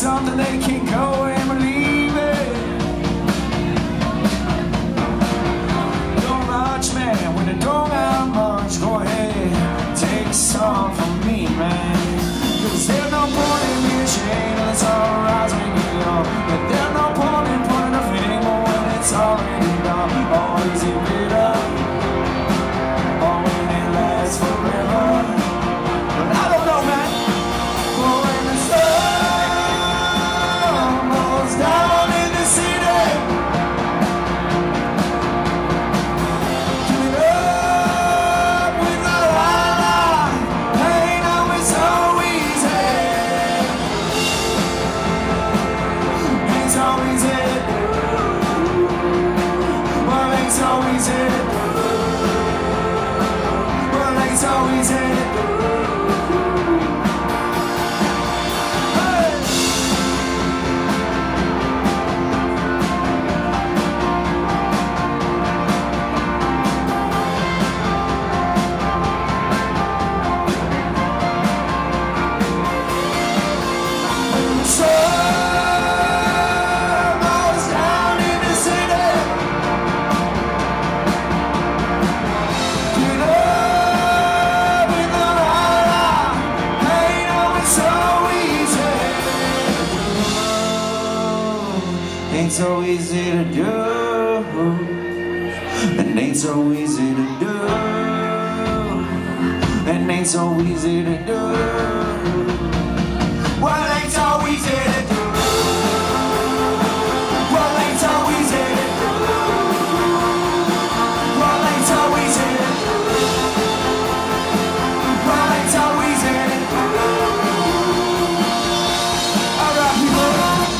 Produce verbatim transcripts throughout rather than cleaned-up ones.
something they can go and believe it. Don't much, man, when it don't have much, go ahead, take some from me, man. Cause there's no point in being ashamed when it's all rise when you're young. But there's no point in pointing a finger when it's already done. Always it bitter, or when it lasts forever. But I don't know, man. But when the sun goes down in the city, give it up with the light. Ain't always so easy. Ain't so easy. Well, ain't so easy. Well, ain't so easy. Ain't so easy to do. It ain't so easy to do. It ain't so easy to do. Well, it ain't so easy to do. Well, it ain't so easy to do. Well, it ain't so easy to do. Well, it ain't so easy to do. All right, people.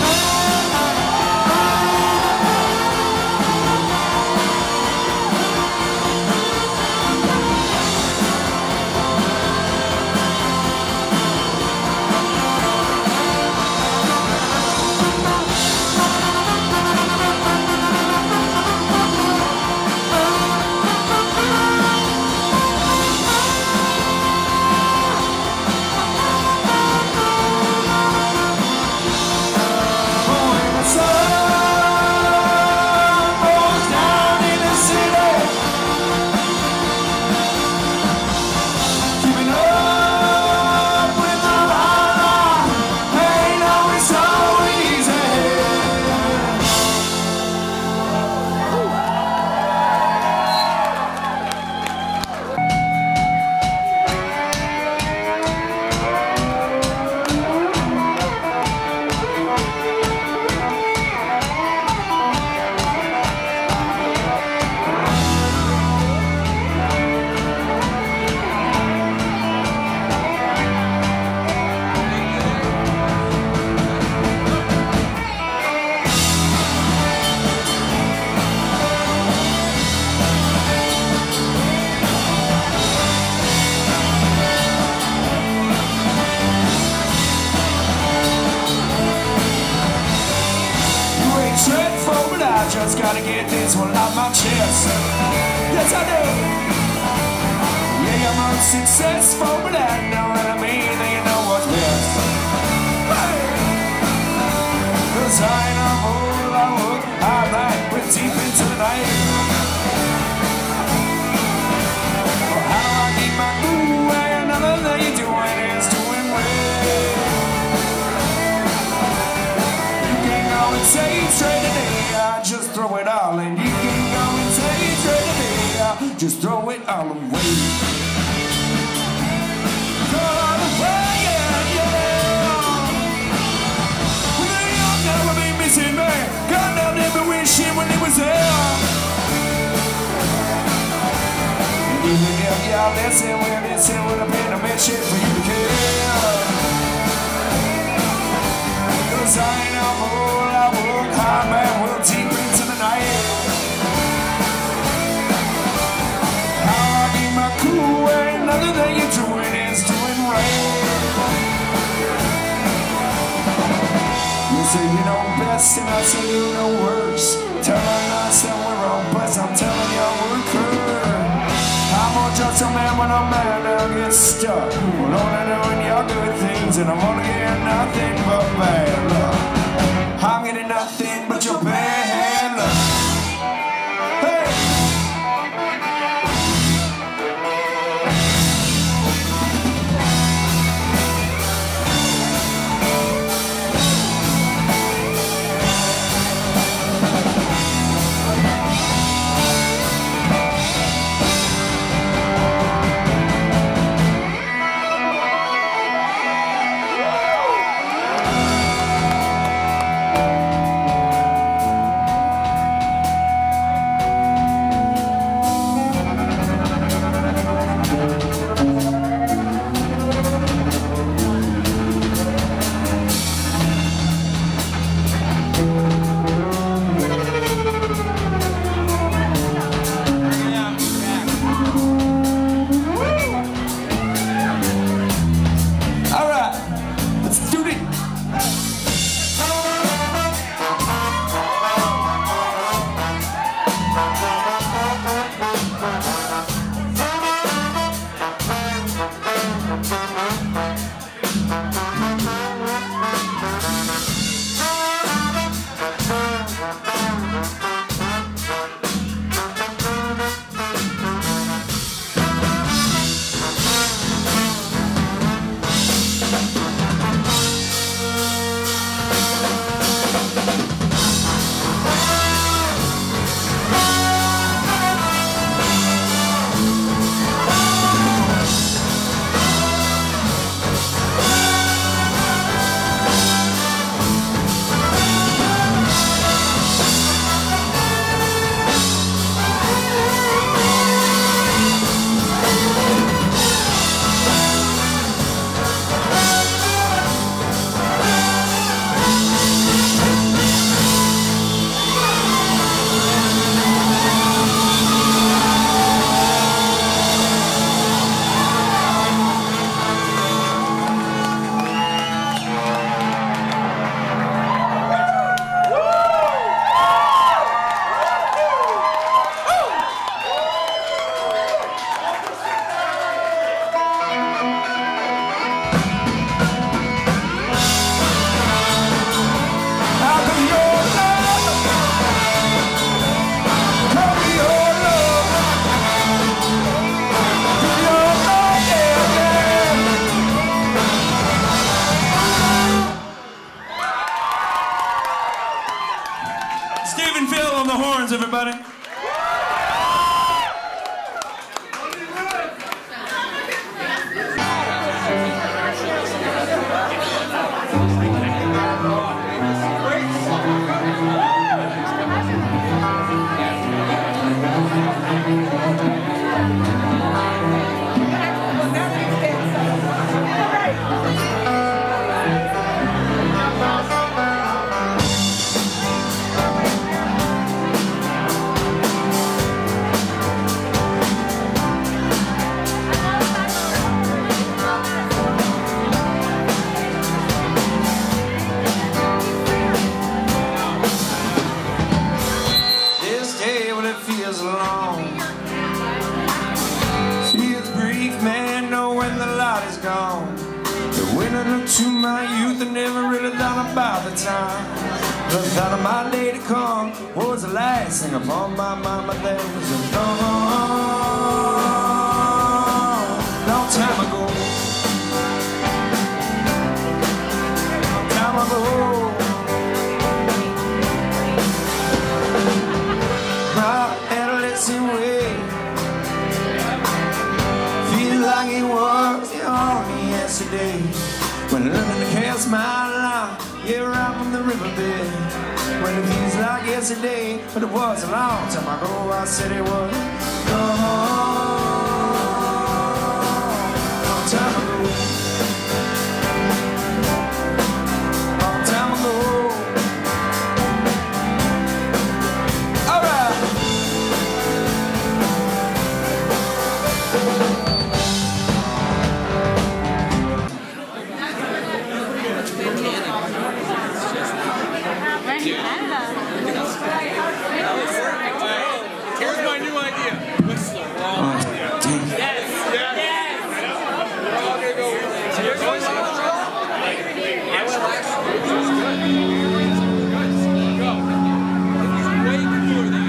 Just gotta get this one off my chest. Yes, I do. Yeah, I'm unsuccessful, but I know what I mean, and you know what's best. Hey! Cause I ain't a fool, I work, I might went deep into the night. Well, how do I keep my cool way? Another thing you're doing is doing well. You can go and say straight today. Just throw it all and you can go and take straight to me. Just throw it all away. Throw it all away, yeah, yeah. Well, you'll never be missing me. God, I'll never wish him when he was there. And even if y'all listen, we're missing would have been a mission for you to care. Cause I ain't a fool, I work hard, man, we'll deep into the night. How I keep my cool, ain't nothing that you're doing is doing right. You say you know best and I say you know worse. Telling us that we're wrong, but I'm telling you we're good. I'm on just a man when I'm mad, I'll get stuck. Well, only doing your good things and I'm only getting nothing but bad luck. everybody. To my youth, I never really thought about the time. The thought of my day to come was the last thing upon my mind. But there was a long, long time ago. Long time ago. My adolescent way feels like it was only yesterday. When learning to cast my line, yeah, right from the riverbed. When it feels like yesterday, but it was a long time ago. I said it was long, long time ago. Long time ago. All right. Here's my new idea. Whistle. Oh, yes. Yes. Yes. We're all gonna go. You're going to I will actually. Good. Go. It's way before that.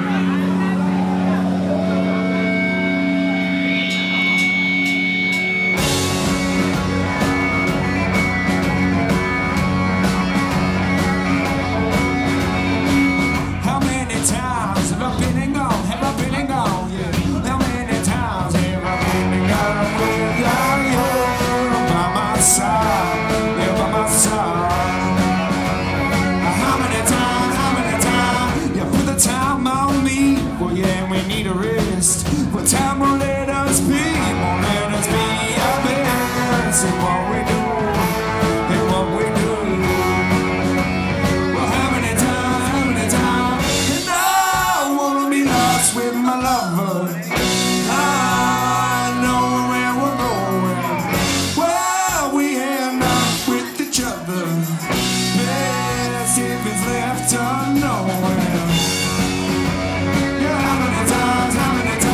Time won't let us be, won't let us be our best in what we do, in what we do. Well, how many times, how many times, and I wanna be lost with my lover. I know where we're going. Well, we end up with each other. Best if it's left unknown. Yeah, how many times, how many times?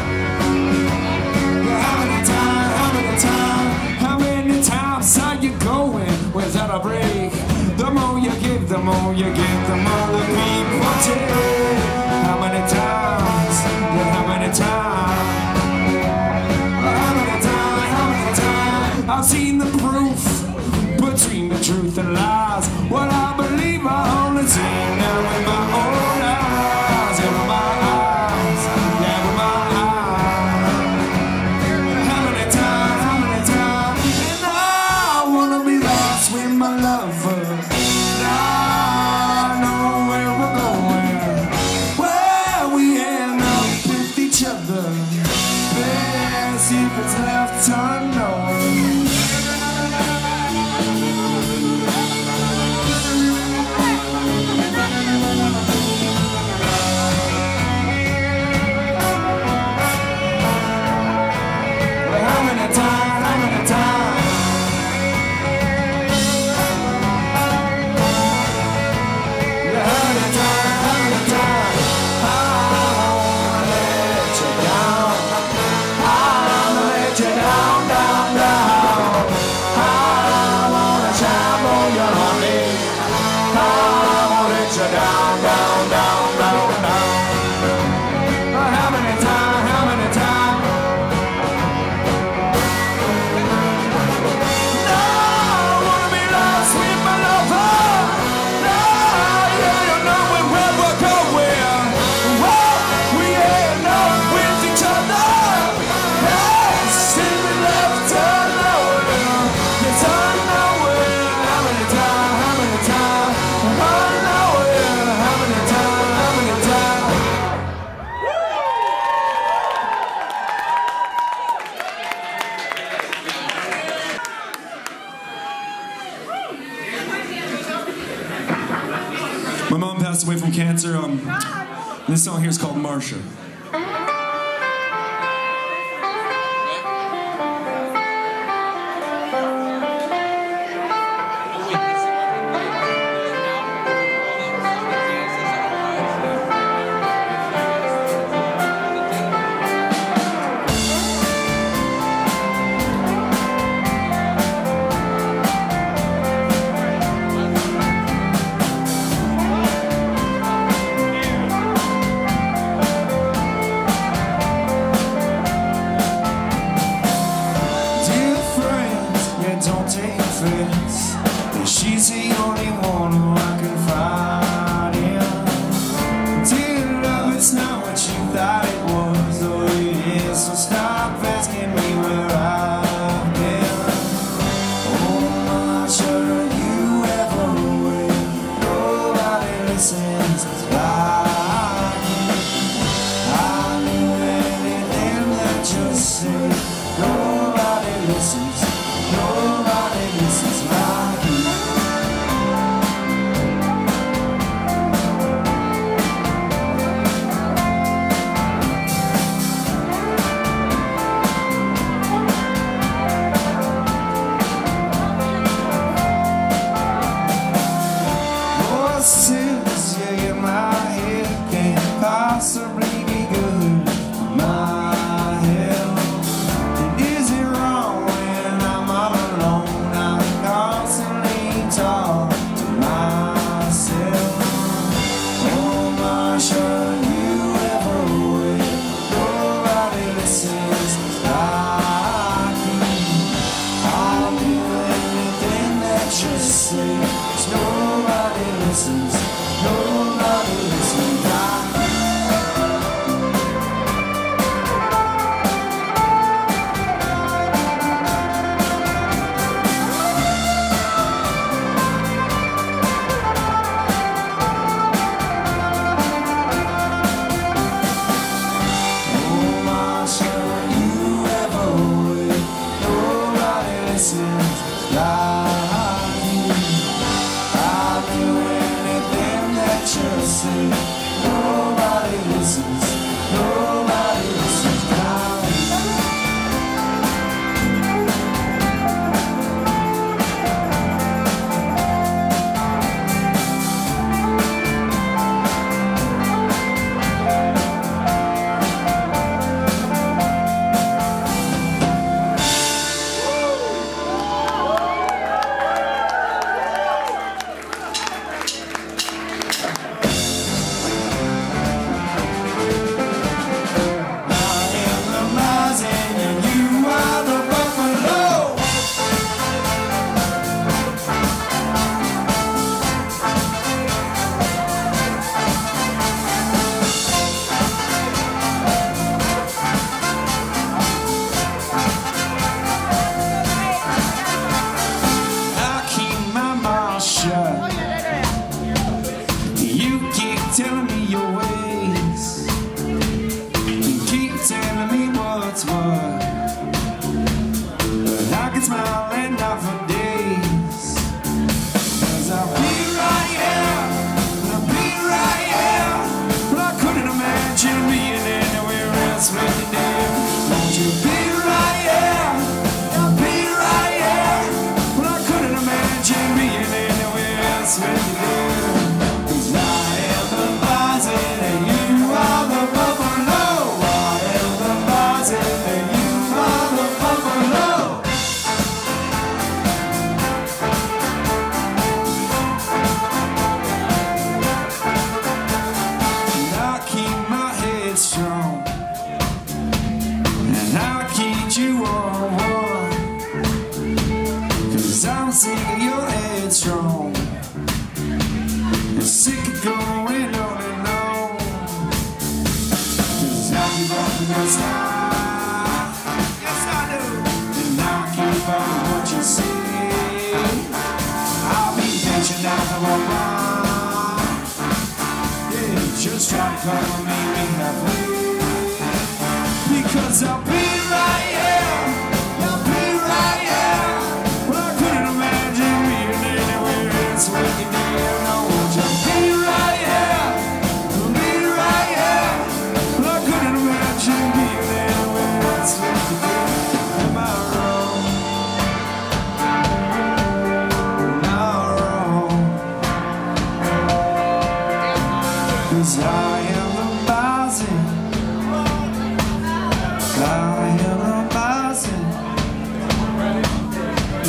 How you going without a break? The more you give, the more you get, the more the people take. How many times? Yeah, how many times? How many times? How many times? I've seen the proof between the truth and lies. What I believe I only see now with my own eyes. Yeah, with my eyes. Yeah, with my eyes. How many times? How many times? With my lover, I know where we're going. Well, we end up with each other. Best if it's left unknown. passed away from cancer. Um, this song here is called Marsha. She's the only one who I can find in. Dear love, it's not what you thought it was, though it is. So stop asking me where I've been. Oh, Marsha, you ever will. Nobody listens like you. I knew anything that you say. Nobody listens. Nobody listens like you. Since you're in my head, can't possibly be good for my health. And is it wrong when I'm all alone? I constantly talk to myself. Oh, Marsha, you ever will. Nobody listens like you. I'll do anything that you say. There's nobody listens. Nobody listens like you. Oh, Marsha, you ever will. Nobody listens like you. I'll do anything that you say. Nobody listens. Nobody listens like you. You keep telling me your ways, you keep telling me what's what, but I can smile and laugh for days. 'Cause I'll be right here, I'll be right here, but I couldn't imagine being anywhere else with you, dear. Won't you be right here, I'll be right here, but I couldn't imagine being anywhere else with you, dear. Strong, and I'll keep you on one, 'cause I'm sick of your headstrong, and sick of going on and on, 'cause I keep up with your style, yes I do, and I'll keep up with what you say. I'll be patient out for a while, yeah, just try to cover me halfway. Because I'll be right here, I'll be right here, well I couldn't imagine being anywhere else with you, dear. No, won't you be right here?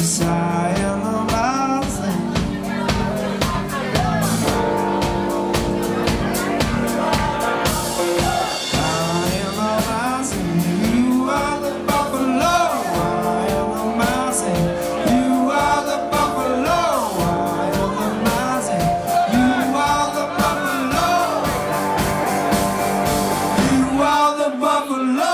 sigh in the mountain. High in the mountain, you are the buffalo. High in the mountain, you are the buffalo. High in the mountain, you are the buffalo. You are the buffalo.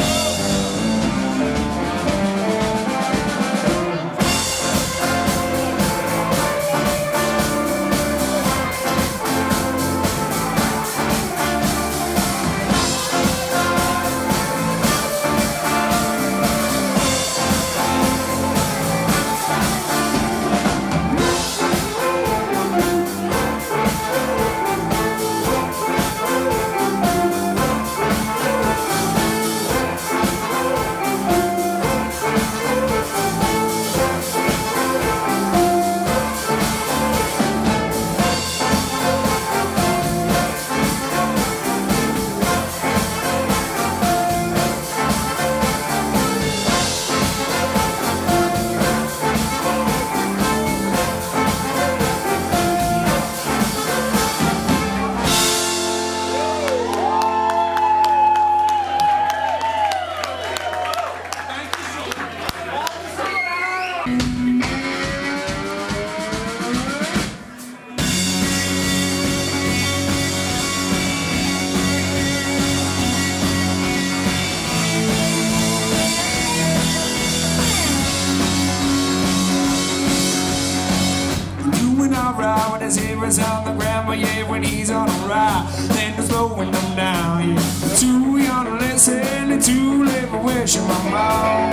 Alright, when his heroes on the ground, but yeah, when he's on a ride, then they're slowing them down. Yeah, too young to listen and too late for wishing my mom.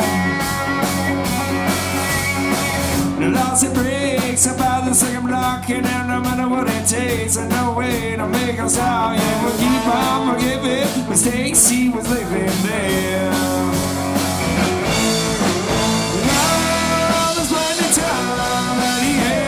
The loss it breaks about the second block, and no matter what it takes, I know way to make us stop. Yeah, we'll keep on forgiving mistakes he was living there. Now there's plenty of time that he had.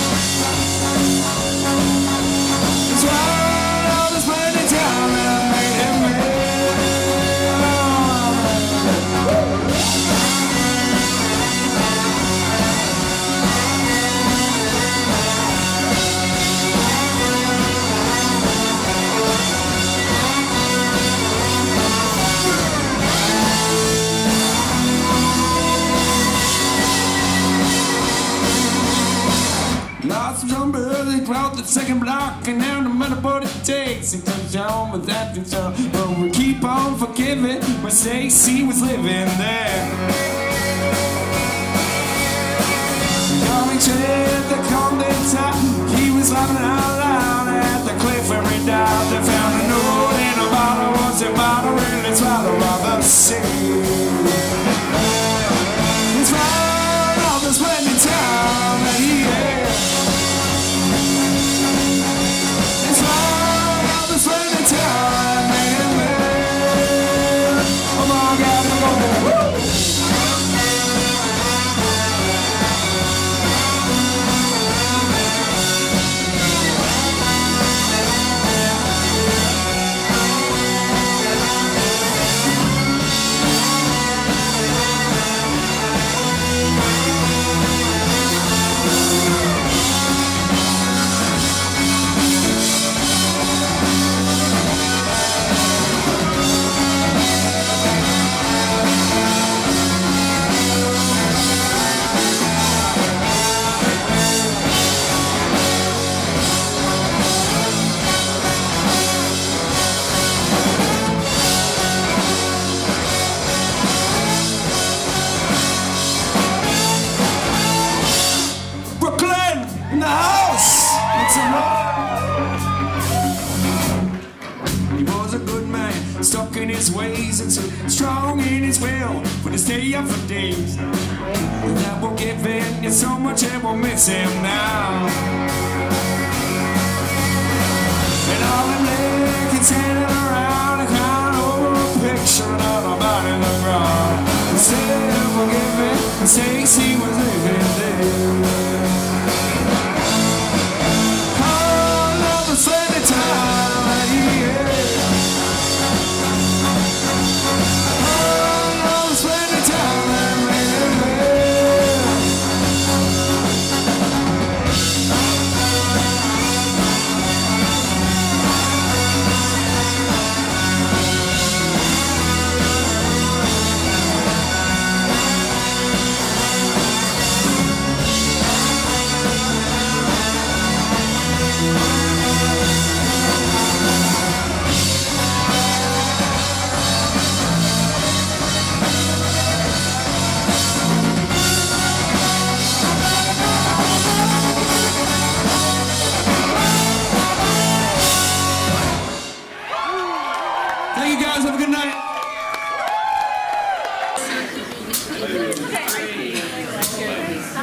Lots of numbers, they crowd the second block, and now no matter what it takes, it comes down with that to tell. But we keep on forgiving mistakes he was living there. Coming to the condemned time, he was laughing out loud at the cliff where he died. They found a note in a bottle, was a bottle really swallowed by the sea. It's right on this plenty time that he had. In the house, it's a he was a good man, stuck in his ways, and so strong in his will, but he stay up for days. And that will give in, it's so much it will miss him now. And all the naked standing around and crying over a picture of a body in the ground. Instead of forgiving mistakes he was living there.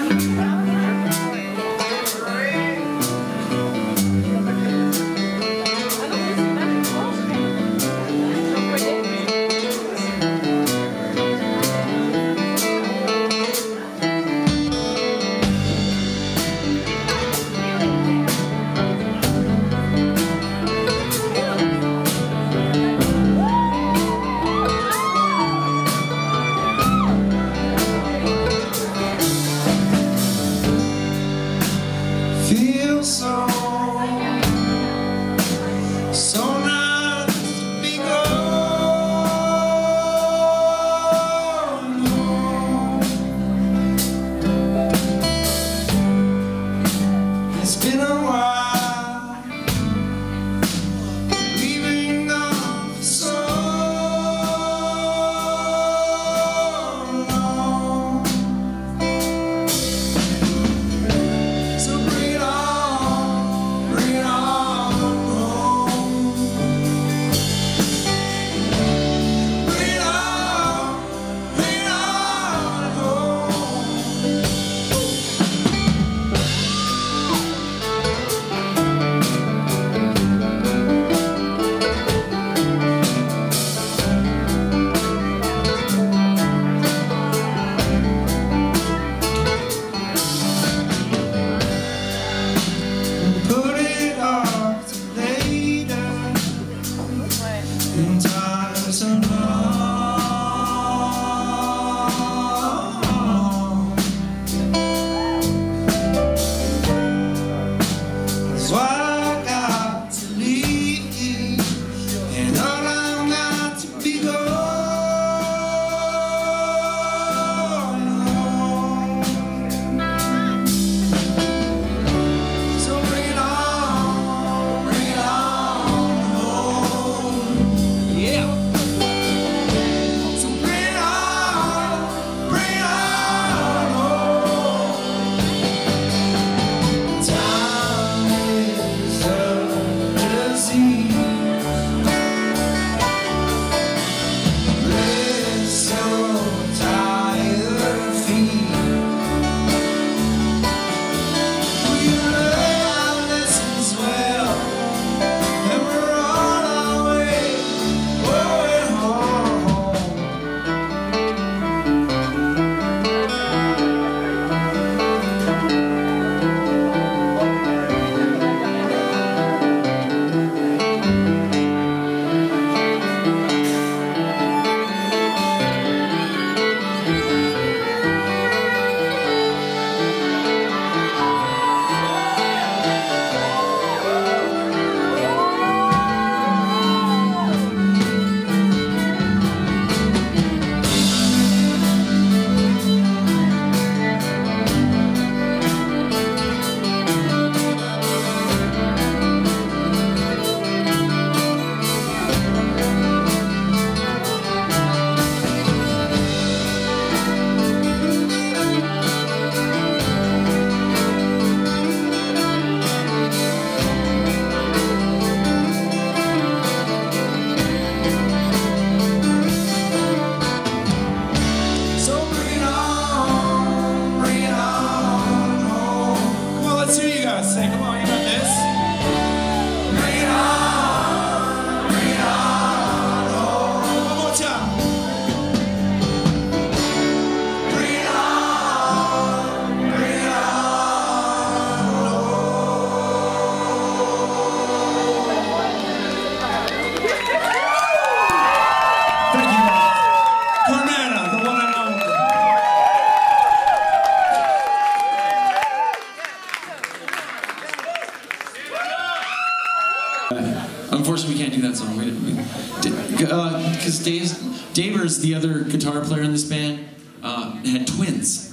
Unfortunately, we can't do that song. We, we, because uh, Dave's, Davers, the other guitar player in this band, uh, had twins,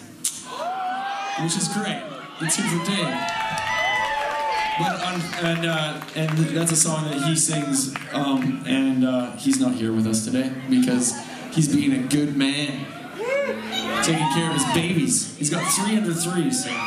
which is great. It's here for Dave. But um, and uh, and that's a song that he sings, um, and uh, he's not here with us today because he's being a good man, taking care of his babies. He's got three under threes. So.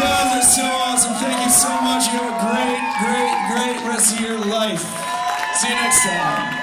guys are so awesome. Thank you so much. You have a great, great, great rest of your life. See you next time.